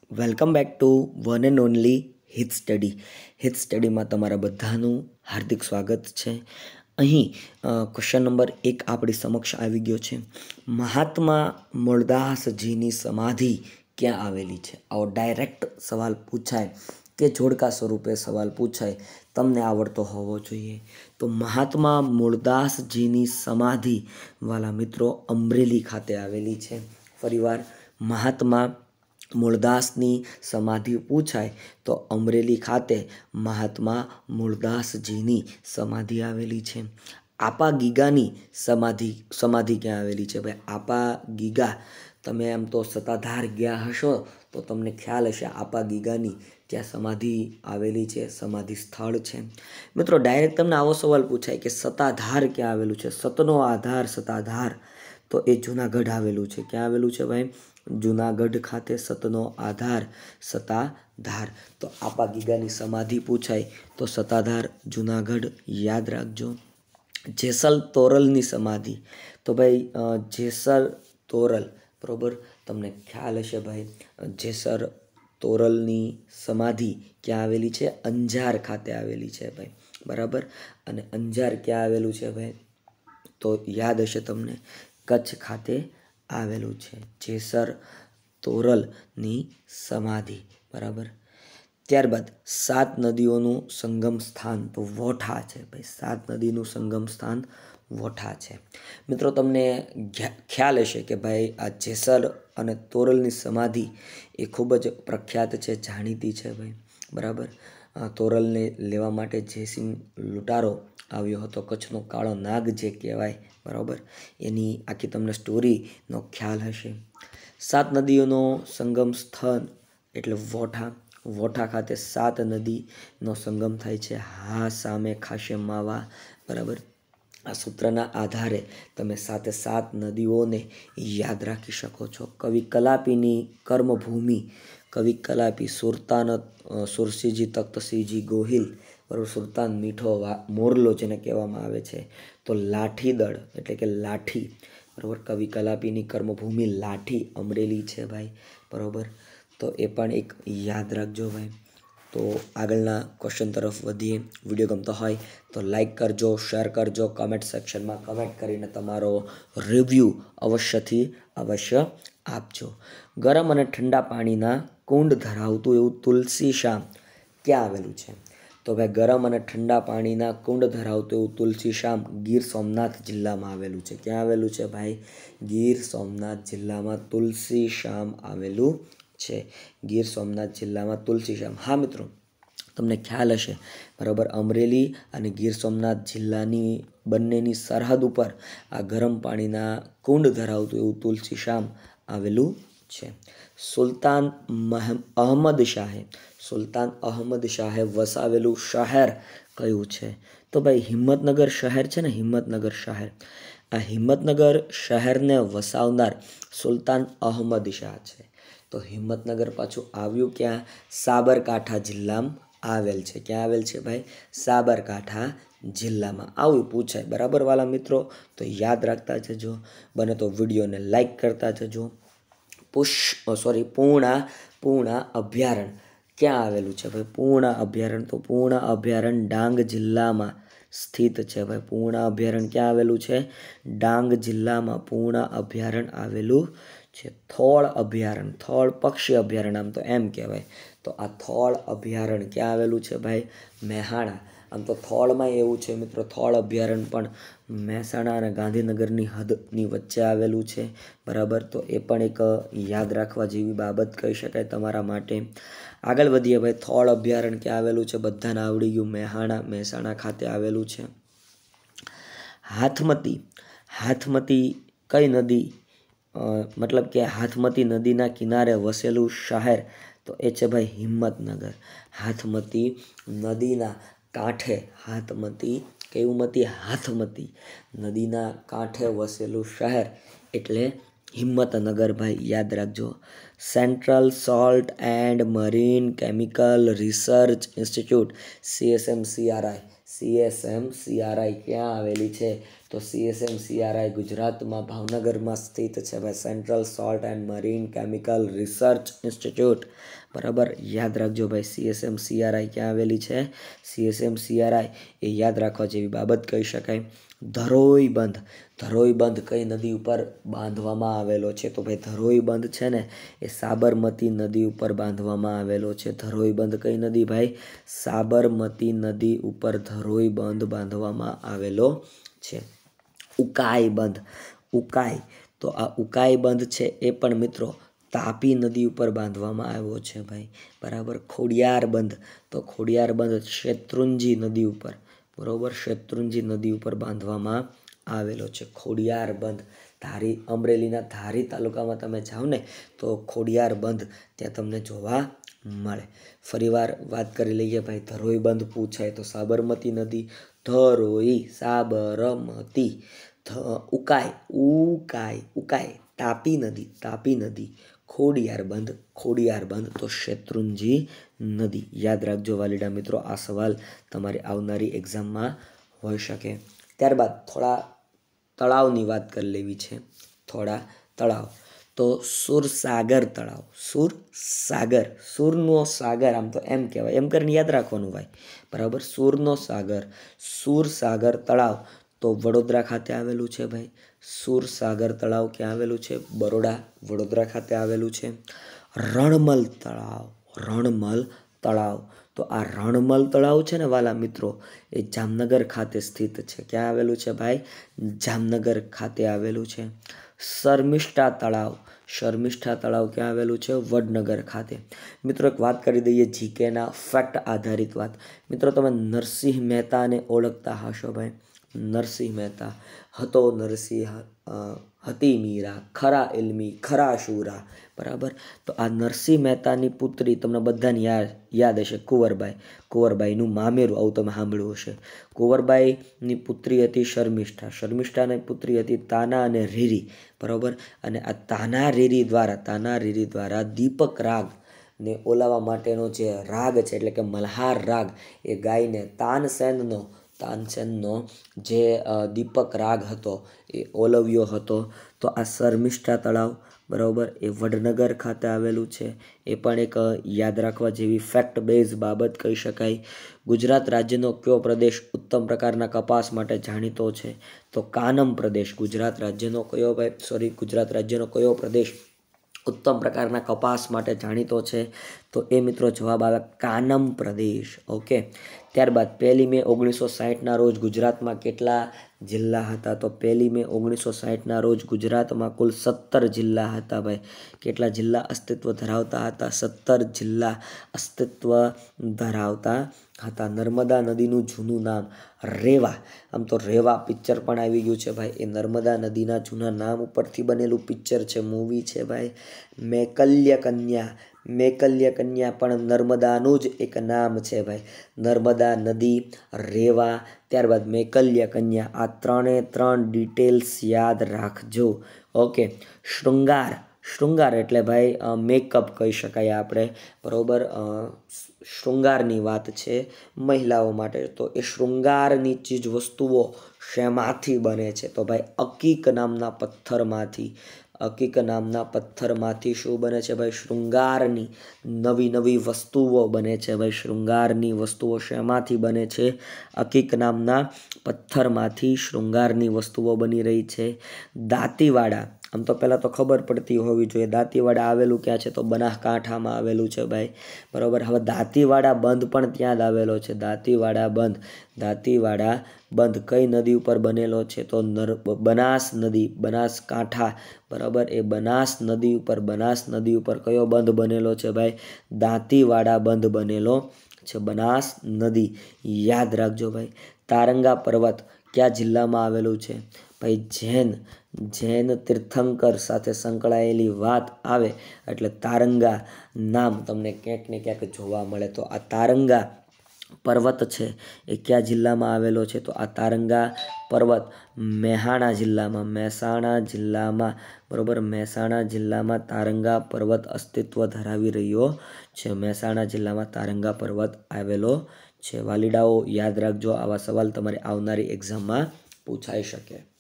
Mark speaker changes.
Speaker 1: Welcome back to one and only Hit study. Hit સ્ટડીમાં તમારા બધાનું હાર્દિક સ્વાગત છે. અહીં ક્વેશ્ચન નંબર 1 આપણી સમક્ષ આવી ગયો છે. મહાત્મા મૂળદાસજીની સમાધિ ક્યાં આવેલી છે? આવો ડાયરેક્ટ સવાલ પૂછાય કે જોડકા સ્વરૂપે સવાલ પૂછાય, તમને આવડતો હોવો જોઈએ. તો મહાત્મા મૂળદાસજીની સમાધિ વાલા મિત્રો અમરેલી ખાતે આવેલી છે. ફરીવાર મહાત્મા મૂળદાસની સમાધિ પૂછાય તો અમરેલી ખાતે મહાત્મા મૂળદાસજીની સમાધિ આવેલી છે. આપા ગીગાની સમાધિ ક્યાં આવેલી છે? ભાઈ આપા ગીગા, તમે એમ તો સત્તાધાર ગયા હશો તો તમને ખ્યાલ હશે આપા ગીગાની ત્યાં સમાધિ આવેલી છે, સમાધિ સ્થળ છે. મિત્રો ડાયરેક્ટ તમને આવો સવાલ પૂછાય કે સત્તાધાર ક્યાં આવેલું છે? સતનો આધાર સત્તાધાર, તો એ જુનાગઢ આવેલું છે. ક્યાં આવેલું છે ભાઈ? જુનાગઢ ખાતે સતનો આધાર સત્તાધાર. તો આપા ગીગાની સમાધિ પૂછાય તો સત્તાધાર જુનાગઢ યાદ રાખજો. જેસલ તોરલની સમાધિ, તો ભાઈ જેસલ તોરલ, બરોબર, તમને ખ્યાલ હશે ભાઈ જેસર તોરલની સમાધિ ક્યાં આવેલી છે? અંજાર ખાતે આવેલી છે ભાઈ, બરાબર. અને અંજાર ક્યાં આવેલું છે ભાઈ? તો યાદ હશે તમને, કચ્છ ખાતે આવેલું છે જેસર તોરલની સમાધિ, બરાબર. ત્યારબાદ 7 નદીઓનું સંગમ સ્થાન તો વોઠા છે ભાઈ. 7 નદીનું સંગમ સ્થાન વોઠા છે. મિત્રો તમને ખ્યાલ હશે કે ભાઈ આ જેસર અને તોરલની સમાધિ એ ખૂબ જ પ્રખ્યાત છે, જાણીતી છે ભાઈ, બરાબર. તોરલને લેવા માટે જયસિંહ લૂંટારો આવ્યો હતો, કચ્છનો કાળો નાગ જે કહેવાય, બરાબર. એની આખી તમને સ્ટોરીનો ખ્યાલ હશે. 7 નદીઓનો સંગમ સ્થળ એટલે વોઠા. વોઠા ખાતે 7 નદીનો સંગમ થાય છે. હા સામે ખાશે માવા, બરાબર. આ સૂત્રના આધારે તમે 7 નદીઓને યાદ રાખી શકો છો. કવિ કલાપીની કર્મભૂમિ, કવિ કલાપી સુરતાન સુરસીજી તખ્તસિંહજી ગોહિલ, બરાબર. સુલતાન મીઠો મોરલો જેને કહેવામાં આવે છે. તો લાઠીદળ એટલે કે લાઠી, બરાબર. કવિ કલાપીની કર્મભૂમિ લાઠી અમરેલી છે ભાઈ, બરાબર. તો એ પણ એક યાદ રાખજો ભાઈ. તો આગળના ક્વેશ્ચન તરફ વધીએ. વિડીયો ગમતો હોય તો લાઈક કરજો, શેર કરજો, કમેન્ટ સેક્શનમાં કમેન્ટ કરીને તમારો રિવ્યૂ અવશ્ય આપજો. ગરમ અને ઠંડા પાણીના કુંડ ધરાવતું એવું તુલસી શ્યામ ક્યાં આવેલું છે? તો ભાઈ ગરમ અને ઠંડા પાણીના કુંડ ધરાવતું એવું તુલસી શ્યામ ગીર સોમનાથ જિલ્લામાં આવેલું છે. ક્યાં આવેલું છે ભાઈ? ગીર સોમનાથ જિલ્લામાં તુલસી શ્યામ આવેલું છે. ગીર સોમનાથ જિલ્લામાં તુલસી શ્યામ. હા મિત્રો, તમને ખ્યાલ હશે, બરાબર, અમરેલી અને ગીર સોમનાથ જિલ્લાની બંનેની સરહદ ઉપર આ ગરમ પાણીના કુંડ ધરાવતું એવું તુલસી શ્યામ આવેલું છે. સુલતાન અહમદ શાહે વસાવેલું શહેર કયું છે? તો ભાઈ હિંમતનગર શહેર છે ને, હિંમતનગર શહેર. આ હિંમતનગર શહેરને વસાવનાર સુલતાન અહમદ શાહ છે. તો હિંમતનગર પાછું આવ્યું ક્યાં? સાબરકાંઠા જિલ્લામાં આવેલ છે. ક્યાં આવેલ છે ભાઈ? સાબરકાંઠા જિલ્લામાં. આવું પૂછાય, બરાબર વાલા મિત્રો. તો યાદ રાખતા જજો. બને તો વિડીયોને લાઈક કરતા જજો. પૂર્ણા અભયારણ્ય ક્યાં આવેલું છે ભાઈ? પૂર્ણા અભયારણ્ય, તો પૂર્ણા અભયારણ્ય ડાંગ જિલ્લામાં સ્થિત છે ભાઈ. પૂર્ણા અભયારણ્ય ક્યાં આવેલું છે? ડાંગ જિલ્લામાં પૂર્ણા અભયારણ્ય આવેલું છે. થોળ અભયારણ્ય, થોળ પક્ષી અભયારણ્ય આમ તો એમ કહેવાય. તો આ થોળ અભયારણ્ય ક્યાં આવેલું છે ભાઈ? મહેસાણા. આમ તો થોળમાં એવું છે મિત્રો, થોળ અભયારણ્ય પણ મહેસાણા અને ગાંધીનગરની હદની વચ્ચે આવેલું છે, બરાબર. તો એ પણ એક યાદ રાખવા જેવી બાબત કહી શકાય તમારા માટે. આગળ વધીએ ભાઈ. થોળ અભયારણ્ય ક્યાં આવેલું છે? બધાને આવડી ગયું, મહેસાણા ખાતે આવેલું છે. હાથમતી કઈ નદી, મતલબ કે હાથમતી નદીના કિનારે વસેલું શહેર? તો એ છે ભાઈ હિંમતનગર. હાથમતી નદીના કાંઠે, હાથમતી નદીના કાંઠે વસેલું શહેર એટલે હિંમતનગર ભાઈ, યાદ રાખજો. Central salt and marine chemical research institute CSMCRI ક્યાં આવેલી છે? તો CSMCRI ગુજરાતમાં ભાવનગરમાં સ્થિત છે ભાઈ, central salt and marine chemical research institute. બરાબર, યાદ રાખજો ભાઈ, CSMCRI ક્યાં આવેલી છે? CSMCRI એ યાદ રાખવા જેવી બાબત કહી શકાય. ધરોઈ બંધ, ધરોઈ બંધ કઈ નદી ઉપર બાંધવામાં આવેલો છે? તો ભાઈ ધરોઈ બંધ છે ને એ સાબરમતી નદી ઉપર બાંધવામાં આવેલો છે. ધરોઈ બંધ કઈ નદી ભાઈ? સાબરમતી નદી ઉપર ધરોઈ બંધ બાંધવામાં આવેલો છે. ઉકાઈ બંધ, ઉકાઈ, તો આ ઉકાઈ બંધ છે એ પણ મિત્રો તાપી નદી ઉપર બાંધવામાં આવ્યો છે ભાઈ. બરાબર, ખોડિયાર બંધ, તો ખોડિયાર બંધ શેત્રુંજી નદી ઉપર, બરોબર, શેત્રુંજી નદી ઉપર બાંધવામાં આવેલો છે. ખોડિયાર બંધ અમરેલીના ધારી તાલુકામાં તમે જાઓ ને તો ખોડિયાર બંધ ત્યાં તમને જોવા મળે. ફરીવાર વાત કરી લઈએ ભાઈ, ધરોઈ બંધ પૂછાય તો સાબરમતી નદી, ધરોઈ, સાબરમતી, ઉકાઈ, ઉકાઈ, ઉકાઈ, તાપી નદી, તાપી નદી, ખોડિયાર બંધ, ખોડિયાર બંધ તો શેત્રુંજી નદી. યાદ રાખજો વાલીડા મિત્રો, આ સવાલ તમારી આવનારી એક્ઝામમાં હોઈ શકે. ત્યારબાદ થોડા તળાવની વાત કરી લેવી છે. થોડા તળાવ, તો સુરસાગર તળાવ, સુરસાગર, સુરનો સાગર, આમ તો એમ કહેવાય, એમ કરીને યાદ રાખવાનું ભાઈ. બરાબર, સુરનો સાગર, સુરસાગર તળાવ તો વડોદરા ખાતે આવેલું છે ભાઈ. સુરસાગર તળાવ ક્યાં આવેલું છે? બરોડા, વડોદરા ખાતે આવેલું છે. રણમલ તળાવ, રણમલ તળાવ, તો આ રણમલ તળાવ છે ને વાલા મિત્રો એ જામનગર ખાતે સ્થિત છે. ક્યાં આવેલું છે ભાઈ? જામનગર ખાતે આવેલું છે. શર્મિષ્ઠા તળાવ, શર્મિષ્ઠા તળાવ ક્યાં આવેલું છે? વડનગર ખાતે. મિત્રો એક વાત કરી દઈએ જીકેના ફેક્ટ આધારિત વાત. મિત્રો તમે નરસિંહ મહેતાને ઓળખતા હશો ભાઈ. નરસિંહ મહેતા હતો નરસિંહ, હતી મીરા, ખરા ઇલ્મી ખરા શૂરા. બરાબર, તો આ નરસિંહ મહેતાની પુત્રી તમને બધાને યાદ હશે, કુંવરબાઈ. કુંવરબાઈનું મામેરું, આવું તમે સાંભળ્યું હશે. કુંવરબાઈની પુત્રી હતી શર્મિષ્ઠા, શર્મિષ્ઠાની પુત્રી હતી તાના અને રીરી. બરાબર, અને આ તાના રીરી દ્વારા દીપક રાગ ને ઓલાવા માટેનો જે રાગ છે એટલે કે મલ્હાર રાગ એ ગાઈને તાનસેનનો જે દીપક રાગ હતો એ ઓલવ્યો હતો. તો આ શર્મિષ્ઠા તળાવ, બરાબર, એ વડનગર ખાતે આવેલું છે. એ પણ એક યાદ રાખવા જેવી ફેક્ટ બેઝ બાબત કહી શકાય. ગુજરાત રાજ્યનો કયો પ્રદેશ ઉત્તમ પ્રકારના કપાસ માટે જાણીતો છે? તો કાનમ પ્રદેશ. ગુજરાત રાજ્યનો કયો પ્રદેશ ઉત્તમ પ્રકારના કપાસ માટે જાણીતો છે? તો એ મિત્રો જવાબ આવે કાનમ પ્રદેશ. ઓકે, ત્યારબાદ 1 મે 1960ના રોજ ગુજરાતમાં કેટલા જિલ્લા હતા? તો 1 મે 1960ના રોજ ગુજરાતમાં કુલ 17 જિલ્લા હતા ભાઈ. કેટલા જિલ્લા અસ્તિત્વ ધરાવતા હતા? 17 જિલ્લા અસ્તિત્વ ધરાવતા હતા. નર્મદા નદીનું જૂનું નામ રેવા. આમ તો રેવા પિક્ચર પણ આવી ગયું છે ભાઈ. એ નર્મદા નદીના જૂના નામ ઉપરથી બનેલું પિક્ચર છે, મૂવી છે ભાઈ. મેકલ્ય કન્યા, મેકલ્ય કન્યા પણ નર્મદાનું જ એક નામ છે ભાઈ. નર્મદા નદી, રેવા, ત્યારબાદ મેકલ્ય કન્યા, આ 3 ડિટેલ્સ યાદ રાખજો. ઓકે, શૃંગાર, શૃંગાર એટલે ભાઈ મેકઅપ કહી શકાય આપણે. બરાબર, શૃંગારની વાત છે મહિલાઓ માટે. તો એ શૃંગારની ચીજ વસ્તુઓ શેમાંથી બને છે? તો ભાઈ અકીક નામના પથ્થરમાંથી. અકીક નામના પથ્થરમાંથી શું બને છે ભાઈ? શૃંગારની નવી વસ્તુઓ બને છે ભાઈ. શૃંગારની વસ્તુઓ શેમાંથી બને છે? અકીક નામના પથ્થરમાંથી શૃંગારની વસ્તુઓ બની રહી છે. દાંતીવાડા, આમ તો પહેલાં તો ખબર પડતી હોવી જોઈએ, દાંતીવાડા આવેલું ક્યાં છે? તો બનાસકાંઠામાં આવેલું છે ભાઈ. બરાબર, હવે દાંતીવાડા બંધ પણ ત્યાં જ આવેલો છે. દાંતીવાડા બંધ, દાંતીવાડા બંધ કઈ નદી ઉપર બનેલો છે? તો બનાસ નદી, બનાસકાંઠા. બરાબર, એ બનાસ નદી ઉપર કયો બંધ બનેલો છે ભાઈ? દાંતીવાડા બંધ બનેલો છે. બનાસ નદી યાદ રાખજો ભાઈ. તારંગા પર્વત કયા જિલ્લામાં આવેલું છે ભાઈ? જૈન તીર્થંકર સાથે સંકળાયેલી વાત આવે એટલે તારંગા નામ તમને ક્યાંક ને ક્યાંક જોવા મળે. તો આ તારંગા પર્વત છે એ કયા જિલ્લામાં આવેલો છે? તો આ તારંગા પર્વત મહેસાણા જિલ્લામાં, બરાબર, મહેસાણા જિલ્લામાં તારંગા પર્વત અસ્તિત્વ ધરાવી રહ્યો છે. મહેસાણા જિલ્લામાં તારંગા પર્વત આવેલો છે. વાલીડાઓ યાદ રાખજો, આવા સવાલ તમારે આવનારી એક્ઝામમાં પૂછાઈ શકે.